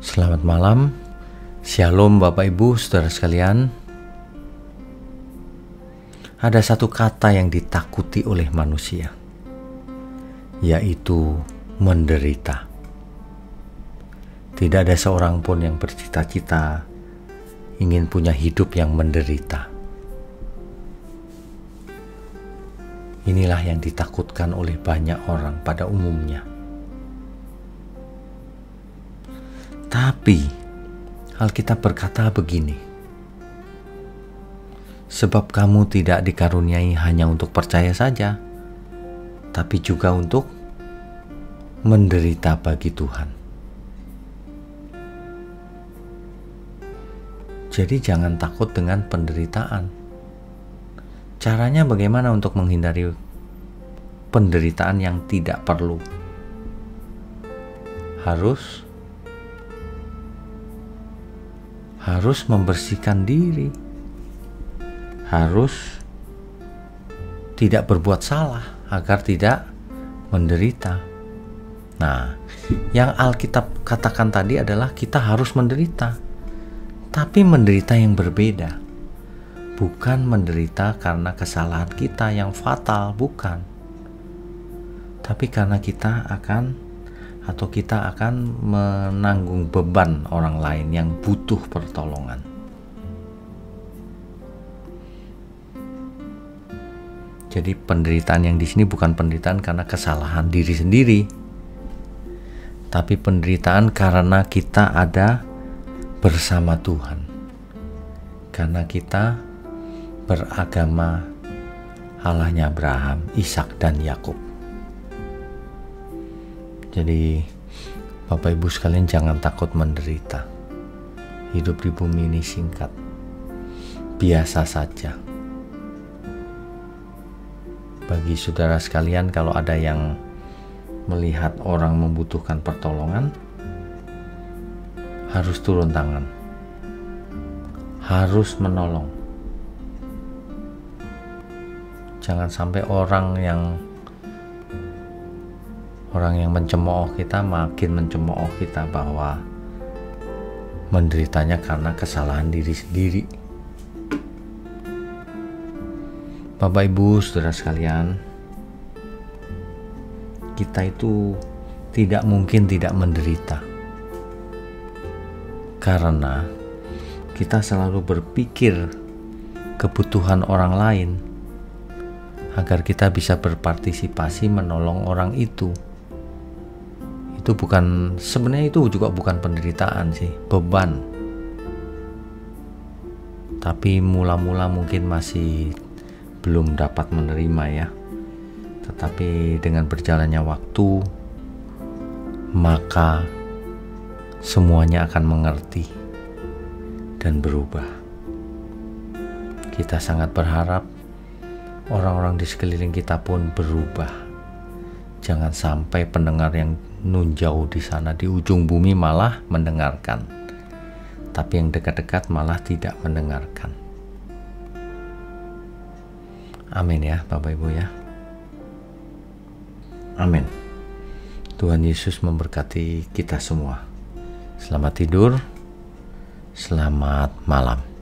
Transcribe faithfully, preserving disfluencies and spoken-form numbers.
Selamat malam, Shalom Bapak Ibu Saudara sekalian. Ada satu kata yang ditakuti oleh manusia, yaitu menderita. Tidak ada seorang pun yang bercita-cita ingin punya hidup yang menderita. Inilah yang ditakutkan oleh banyak orang pada umumnya. Tapi Alkitab berkata begini, sebab kamu tidak dikaruniai hanya untuk percaya saja, tapi juga untuk menderita bagi Tuhan. Jadi jangan takut dengan penderitaan. Caranya bagaimana untuk menghindari penderitaan yang tidak perlu? Harus harus membersihkan diri, harus tidak berbuat salah agar tidak menderita. Nah, yang Alkitab katakan tadi adalah kita harus menderita, tapi menderita yang berbeda. Bukan menderita karena kesalahan kita yang fatal, bukan. Tapi karena kita akan atau kita akan menanggung beban orang lain yang butuh pertolongan. Jadi penderitaan yang di sini bukan penderitaan karena kesalahan diri sendiri, tapi penderitaan karena kita ada bersama Tuhan. Karena kita beragama Allahnya Abraham, Ishak dan Yakub. Jadi Bapak Ibu sekalian jangan takut menderita. Hidup di bumi ini singkat, biasa saja. Bagi saudara sekalian, kalau ada yang melihat orang membutuhkan pertolongan, harus turun tangan, harus menolong. Jangan sampai orang yang Orang yang mencemooh kita makin mencemooh kita bahwa menderitanya karena kesalahan diri sendiri. Bapak Ibu Saudara sekalian, kita itu tidak mungkin tidak menderita, karena kita selalu berpikir kebutuhan orang lain agar kita bisa berpartisipasi menolong orang itu. Itu bukan, sebenarnya itu juga bukan penderitaan sih, beban. Tapi mula-mula mungkin masih belum dapat menerima ya. Tetapi dengan berjalannya waktu, maka semuanya akan mengerti dan berubah. Kita sangat berharap orang-orang di sekeliling kita pun berubah. Jangan sampai pendengar yang nun jauh di sana di ujung bumi malah mendengarkan, tapi yang dekat-dekat malah tidak mendengarkan. Amin ya Bapak Ibu ya. Amin. Tuhan Yesus memberkati kita semua. Selamat tidur, selamat malam.